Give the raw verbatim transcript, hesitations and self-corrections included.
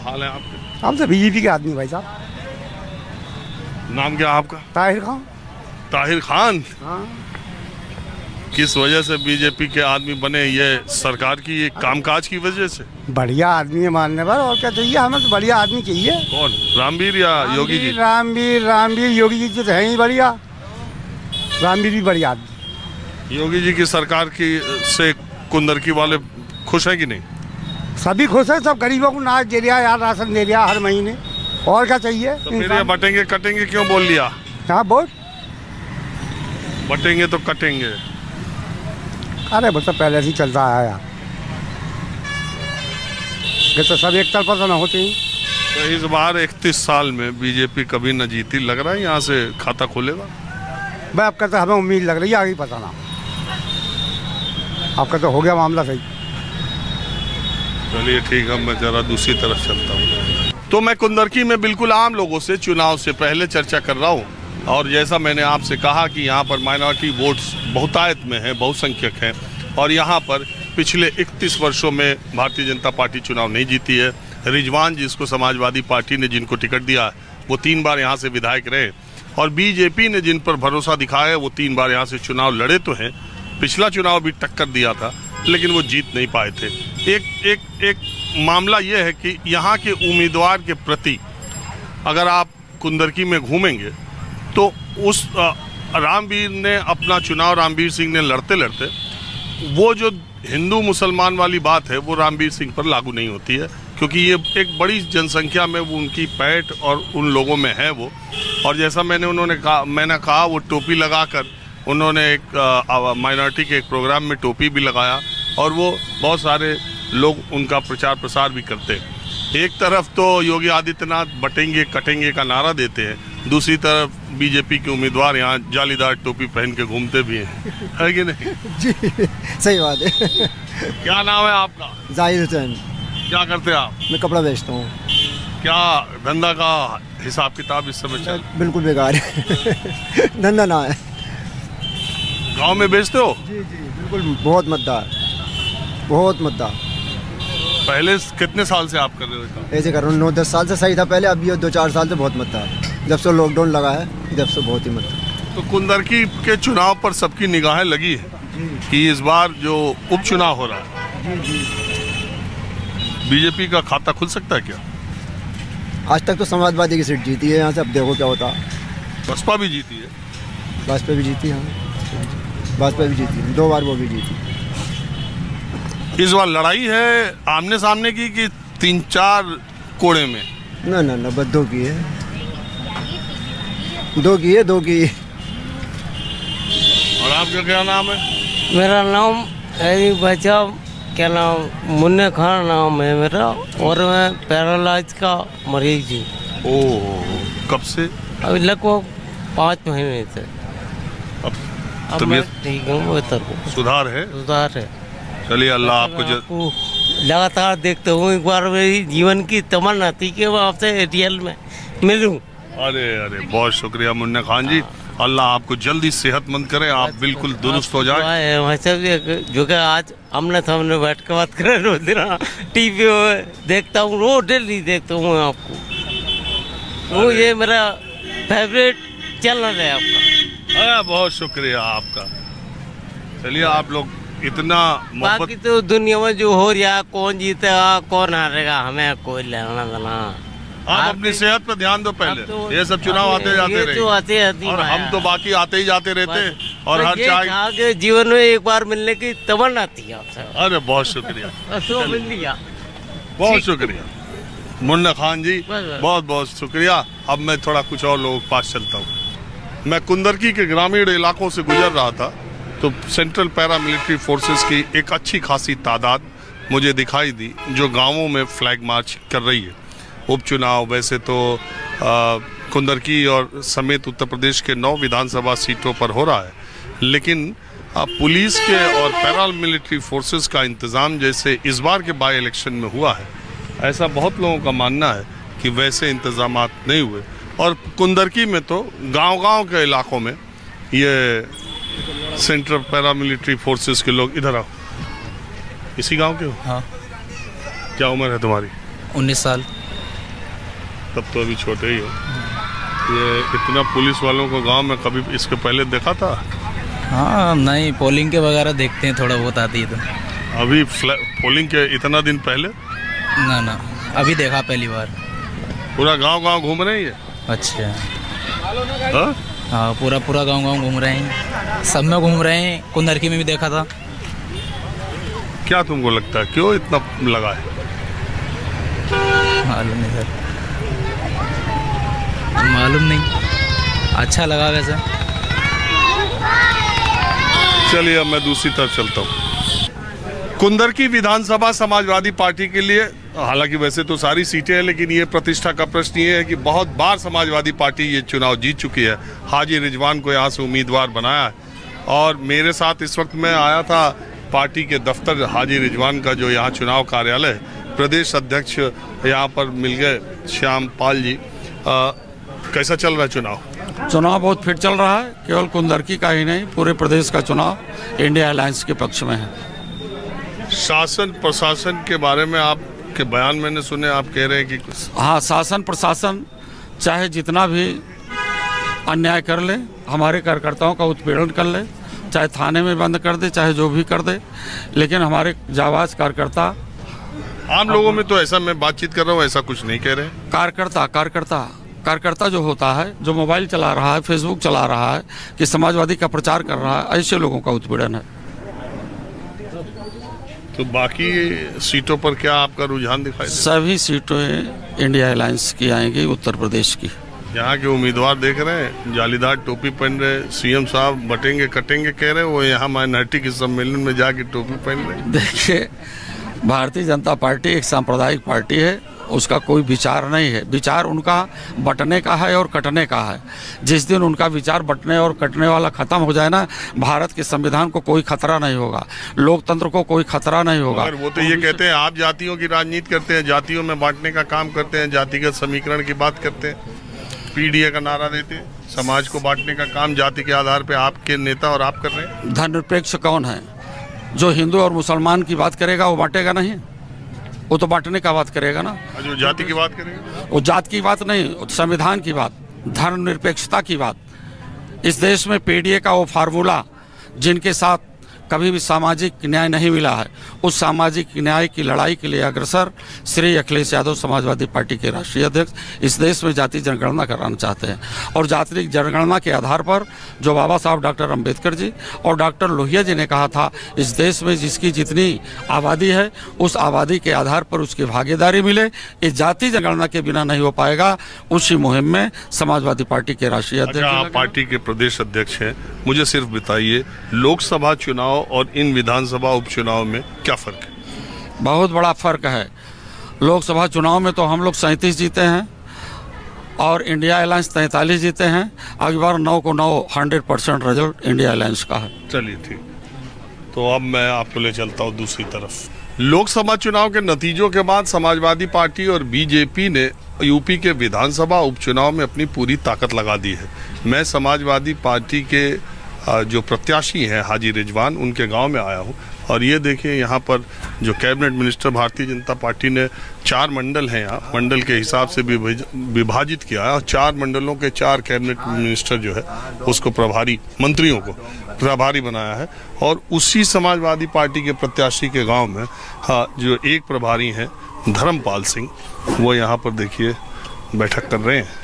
हाल है आपके? हम तो बीजेपी के आदमी भाई साहब। नाम क्या आपका? ताहिर खान। ताहिर खान। हाँ। किस वजह से बीजेपी के आदमी बने? ये सरकार की ये कामकाज की वजह से? बढ़िया आदमी है मानने पर, और क्या चाहिए हमें? तो बढ़िया आदमी चाहिए। कौन? रामवीर या योगी जी? रामवीर रामवीर योगी जी तो है ही बढ़िया। रामवीर भी बढ़िया आदमी। योगी जी की सरकार की से कुंदरकी वाले खुश हैं कि नहीं? सभी खुश है, सब गरीबों को नाच दे रहा यार, राशन दे रहा हर महीने, और क्या चाहिए? तो फिर ये बटेंगे कटेंगे क्यों बोल लिया? हाँ वोट बटेंगे तो कटेंगे। अरे वो तो पहले से ही चलता है यार, ये तो सब एक तरफा तो ना होते ही। तो इस बार इकतीस साल में बीजेपी कभी न जीती, लग रहा है यहाँ से खाता खोलेगा? भाई आपका तो हमें उम्मीद लग रही है, आगे पता ना, आपका तो हो गया मामला सही। चलिए ठीक है, मैं जरा दूसरी तरफ चलता हूँ। तो मैं कुंदरकी में बिल्कुल आम लोगों से चुनाव से पहले चर्चा कर रहा हूँ, और जैसा मैंने आपसे कहा कि यहाँ पर माइनॉरिटी वोट्स बहुतायत में है, बहुसंख्यक हैं, और यहाँ पर पिछले इकतीस वर्षों में भारतीय जनता पार्टी चुनाव नहीं जीती है। रिजवान जिसको समाजवादी पार्टी ने जिनको टिकट दिया वो तीन बार यहाँ से विधायक रहे, और बीजेपी ने जिन पर भरोसा दिखाया है वो तीन बार यहाँ से चुनाव लड़े तो हैं। पिछला चुनाव भी टक्कर दिया था लेकिन वो जीत नहीं पाए थे। एक एक एक मामला ये है कि यहाँ के उम्मीदवार के प्रति अगर आप कुंदरकी में घूमेंगे तो उस रामवीर ने अपना चुनाव, रामवीर सिंह ने लड़ते लड़ते, वो जो हिंदू मुसलमान वाली बात है वो रामवीर सिंह पर लागू नहीं होती है, क्योंकि ये एक बड़ी जनसंख्या में वो उनकी पैठ और उन लोगों में है वो। और जैसा मैंने उन्होंने कहा मैंने कहा वो टोपी लगाकर उन्होंने एक माइनॉरिटी के एक प्रोग्राम में टोपी भी लगाया, और वो बहुत सारे लोग उनका प्रचार प्रसार भी करते हैं। एक तरफ तो योगी आदित्यनाथ बटेंगे कटेंगे का नारा देते हैं, दूसरी तरफ बीजेपी के उम्मीदवार यहाँ जालीदार टोपी पहन के घूमते भी हैं, है कि नहीं? जी सही बात है। क्या नाम है आपका? जाहिर हुसैन। क्या करते हैं आप? मैं कपड़ा बेचता हूँ। क्या धंधा का हिसाब किताब इस समय चल? बिल्कुल बेकार है, धंधा ना है। गांव में बेचते हो? जी जी बिल्कुल, बहुत मद्दा, बहुत मद्दा। पहले कितने साल से आप कर रहे हो? ऐसे कर रहा हूँ, नौ दस साल से सही था पहले, अभी दो चार साल से बहुत मद्दा, जब से लॉकडाउन लगा है जब से बहुत ही मद्दा। तो कुंदरकी के चुनाव पर सबकी निगाहें लगी है कि इस बार जो उपचुनाव हो रहा है बीजेपी का खाता खुल सकता है क्या? आज तक तो समाजवादी की सीट जीती है यहाँ से, अब देखो क्या होता है। बसपा भी जीती है? भाजपा भी जीती है, भाजपा भी जीती है, दो बार वो भी जीती। इस बार लड़ाई है आमने सामने की कि तीन चार कोड़े में? ना ना ना, बस दो की है, दो की है, दो की। और आपका क्या नाम है? मेरा नाम है बच्चा, क्या नाम, मुन्ने खान नाम है मेरा, और मैं पैरालाइज का मरीज हूँ। ओह, कब से? अभी लगभग पाँच महीने से। अब अब मैं ठीक हूँ, बेहतर हूँ, सुधार है? सुधार है। चलिए अल्लाह आपको, आपको लगातार देखते हूँ। एक बार मेरी जीवन की तमन्ना थी कि मैं आपसे रियल में मिलूं। अरे अरे बहुत शुक्रिया मुन्ना खान जी, अल्लाह आपको जल्दी सेहतमंद करे, आप बिल्कुल दुरुस्त हो जाए। जो कि आज हमने सामने बैठ के बात करें, रोज दिन टीवी में देखता हूँ, रोज डेली देखता हूँ आपको, वो ये मेरा फेवरेट चैनल है आपका। अरे बहुत शुक्रिया आपका। चलिए आप लोग इतना बाकी तो दुनिया में जो हो रहा, कौन जीतेगा कौन हारेगा हमें कोई लेना देना। आप अपनी सेहत पर ध्यान दो पहले, तो ये सब चुनाव आते जाते रहे, तो आते आते और हम तो बाकी आते ही जाते रहते हैं, और हर चाय जीवन में एक बार मिलने की तमन्ना थी आपसे। अरे बहुत शुक्रिया, तो मिल लिया, बहुत शुक्रिया मुन्ना खान जी, बहुत बहुत शुक्रिया। अब मैं थोड़ा कुछ और लोगों के पास चलता हूँ। मैं कुंदरकी के ग्रामीण इलाकों से गुजर रहा था तो सेंट्रल पैरा मिलिट्री फोर्सेस की एक अच्छी खासी तादाद मुझे दिखाई दी जो गांवों में फ्लैग मार्च कर रही है। उपचुनाव वैसे तो आ, कुंदरकी और समेत उत्तर प्रदेश के नौ विधानसभा सीटों पर हो रहा है, लेकिन आ, पुलिस के और पैरा मिलिट्री फोर्सेस का इंतज़ाम जैसे इस बार के बाई इलेक्शन में हुआ है, ऐसा बहुत लोगों का मानना है कि वैसे इंतज़ामात नहीं हुए। और कुंदरकी में तो गांव-गांव के इलाकों में ये सेंट्रल पैरा मिलिट्री फोर्सेस के लोग, इधर आओ, इसी गांव के हो? हाँ। क्या उम्र है तुम्हारी? उन्नीस साल। तब तो अभी छोटे ही हो। ये इतना पुलिस वालों को गांव में कभी इसके पहले देखा था? हाँ नहीं, पोलिंग के वगैरह देखते हैं, थोड़ा बहुत आती है तो। अभी पोलिंग के इतना दिन पहले? ना ना, अभी देखा पहली बार। पूरा गांव गांव घूम रहे हैं ये? अच्छा। हाँ हाँ, पूरा पूरा गांव गांव घूम रहे हैं, सब में घूम रहे हैं। कुंदरकी में भी देखा था। क्या तुमको लगता है क्यों इतना लगा है? मालूम नहीं सर, मालूम नहीं, अच्छा लगा वैसे। चलिए अब मैं दूसरी तरफ चलता हूँ। कुंदरकी विधानसभा समाजवादी पार्टी के लिए, हालांकि वैसे तो सारी सीटें हैं, लेकिन ये प्रतिष्ठा का प्रश्न ये है कि बहुत बार समाजवादी पार्टी ये चुनाव जीत चुकी है। हाजी रिजवान को यहाँ से उम्मीदवार बनाया है और मेरे साथ इस वक्त मैं आया था पार्टी के दफ्तर हाजी रिजवान का, जो यहाँ चुनाव कार्यालय, प्रदेश अध्यक्ष यहाँ पर मिल गए श्याम पाल जी। आ, कैसा चल रहा है चुनाव? चुनाव बहुत फिट चल रहा है। केवल कुंदरकी का ही नहीं, पूरे प्रदेश का चुनाव इंडिया अलायंस के पक्ष में है। शासन प्रशासन के बारे में आपके बयान मैंने सुने, आप कह रहे हैं कि हाँ, शासन प्रशासन चाहे जितना भी अन्याय कर ले, हमारे कार्यकर्ताओं का उत्पीड़न कर ले, चाहे थाने में बंद कर दे, चाहे जो भी कर दे, लेकिन हमारे जाबाज कार्यकर्ता, आम लोगों में तो ऐसा, मैं बातचीत कर रहा हूँ, ऐसा कुछ नहीं कह रहे। कार्यकर्ता कार्यकर्ता कार्यकर्ता जो होता है, जो मोबाइल चला रहा है, फेसबुक चला रहा है, कि समाजवादी का प्रचार कर रहा है, ऐसे लोगों का उत्पीड़न है। तो बाकी सीटों पर क्या आपका रुझान दिखाई दे? सभी सीटें इंडिया अलायंस की आएंगी, उत्तर प्रदेश की। यहाँ के उम्मीदवार देख रहे हैं, जालीदार टोपी पहन रहे, सीएम साहब बटेंगे कटेंगे कह रहे हैं, वो यहाँ माइनॉरिटी के सम्मेलन में जाके टोपी पहन रहे। देखिए, भारतीय जनता पार्टी एक सांप्रदायिक पार्टी है, उसका कोई विचार नहीं है। विचार उनका बंटने का है और कटने का है। जिस दिन उनका विचार बंटने और कटने वाला खत्म हो जाए ना, भारत के संविधान को कोई खतरा नहीं होगा, लोकतंत्र को कोई खतरा नहीं होगा। वो तो ये कहते हैं आप जातियों की राजनीति करते हैं, जातियों में बांटने का काम करते हैं, जातिगत समीकरण की बात करते हैं, पीडीए का नारा देते हैं, समाज को बांटने का काम जाति के आधार पर आपके नेता और आप कर रहे हैं। धर्मनिरपेक्ष कौन है? जो हिंदू और मुसलमान की बात करेगा वो बांटेगा नहीं, वो तो बांटने का बात करेगा ना। जो जाति की बात करेगा वो जात की बात नहीं, संविधान की बात, धर्मनिरपेक्षता की बात। इस देश में पीडीए का वो फार्मूला जिनके साथ कभी भी सामाजिक न्याय नहीं मिला है, उस सामाजिक न्याय की लड़ाई के लिए अग्रसर श्री अखिलेश यादव समाजवादी पार्टी के राष्ट्रीय अध्यक्ष इस देश में जाति जनगणना कराना चाहते हैं। और जाति जनगणना के आधार पर जो बाबा साहब डॉक्टर अंबेडकर जी और डॉक्टर लोहिया जी ने कहा था, इस देश में जिसकी जितनी आबादी है उस आबादी के आधार पर उसकी भागीदारी मिले, इस जाति जनगणना के बिना नहीं हो पाएगा। उसी मुहिम में समाजवादी पार्टी के राष्ट्रीय अध्यक्ष, आप पार्टी के प्रदेश अध्यक्ष हैं, मुझे सिर्फ बताइए लोकसभा चुनाव और इन विधानसभा उपचुनाव में क्या फर्क है? बहुत बड़ा फर्क है। लोकसभा चुनाव में तो हम लोग सैंतीस जीते हैं और इंडिया अलायंस तैंतालीस जीते हैं। अगली बार नौ को नौ hundred percent result India alliance का है। चलिए ठीक, तो अब मैं आपको ले चलता हूँ दूसरी तरफ। लोकसभा चुनाव के नतीजों के बाद समाजवादी पार्टी और बीजेपी ने यूपी के विधानसभा उपचुनाव में अपनी पूरी ताकत लगा दी है। मैं समाजवादी पार्टी के जो प्रत्याशी हैं हाजी रिजवान, उनके गांव में आया हूं और ये देखिए यहाँ पर जो cabinet minister Bharatiya Janata party ने, चार मंडल हैं यहाँ, मंडल के हिसाब से विभाजित किया है और चार मंडलों के चार कैबिनेट मिनिस्टर जो है उसको प्रभारी, मंत्रियों को प्रभारी बनाया है। और उसी समाजवादी पार्टी के प्रत्याशी के गाँव में हाँ जो एक प्रभारी हैं धर्मपाल सिंह, वो यहाँ पर देखिए बैठक कर रहे हैं।